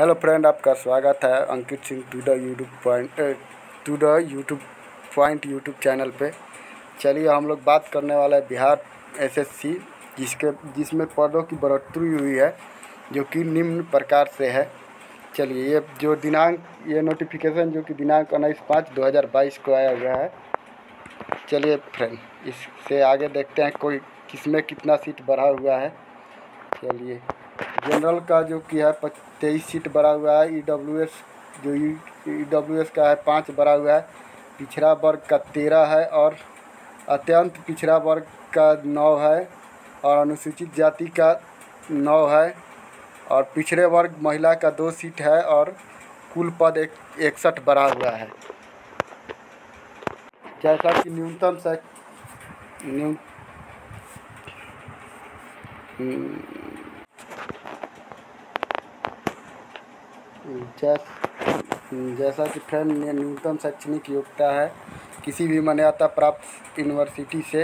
Hello friend, आपका स्वागत है Ankit Singh to the YouTube channel पे। चलिए हम लोग बात करने वाले हैं बिहार एसएससी जिसमें पदों की बढ़ोतरी हुई है, जो कि निम्न प्रकार से है। चलिए ये नोटिफिकेशन जो कि दिनांक 19/5/2022 को आया हुआ है। चलिए फ्रेंड, इससे आगे देखते हैं कोई किसमें कितना सीट बढ़ा हुआ है। चलिए, जनरल का जो कि है 23 सीट बढ़ा हुआ है। ईडब्ल्यूएस का है 5 बढ़ा हुआ है। पिछड़ा वर्ग का 13 है और अत्यंत पिछड़ा वर्ग का 9 है और अनुसूचित जाति का 9 है और पिछड़े वर्ग महिला का 2 सीट है और कुल पद 61 बढ़ा हुआ है। जैसा कि जैसा कि फ्रेंड न्यूनतम शैक्षणिक योग्यता है किसी भी मान्यता प्राप्त यूनिवर्सिटी से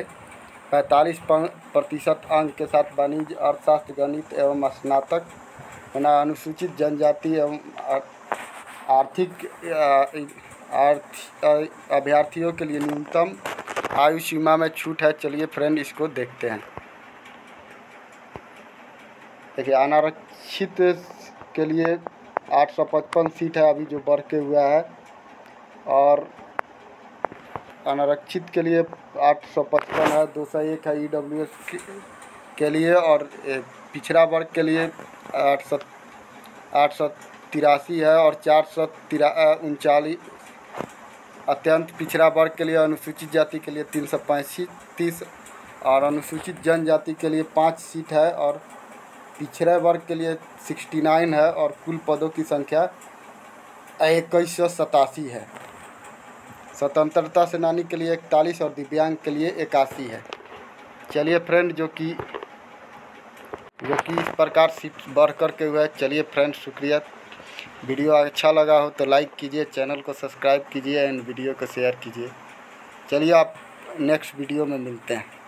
45% अंक के साथ वाणिज्य, अर्थशास्त्र, गणित एवं स्नातक होना। अनुसूचित जनजाति एवं आर्थिक अभ्यर्थियों के लिए न्यूनतम आयु सीमा में छूट है। चलिए फ्रेंड, इसको देखते हैं। देखिए, अनारक्षित के लिए 855 सीट है अभी जो बढ़ के हुआ है, और अनारक्षित के लिए 855 है, 201 है ईडब्ल्यूएस के लिए, और पिछड़ा वर्ग के लिए 883 है और 439। अत्यंत पिछड़ा वर्ग के लिए अनुसूचित जाति के लिए 335 और अनुसूचित जनजाति के लिए 5 सीट है और पिछड़े वर्ग के लिए 69 है और कुल पदों की संख्या 2187 है। स्वतंत्रता सेनानी के लिए 41 और दिव्यांग के लिए 81 है। चलिए फ्रेंड, जो कि इस प्रकार सीट बढ़ कर के हुआ है। चलिए फ्रेंड, शुक्रिया। वीडियो अच्छा लगा हो तो लाइक कीजिए, चैनल को सब्सक्राइब कीजिए एंड वीडियो को शेयर कीजिए। चलिए, आप नेक्स्ट वीडियो में मिलते हैं।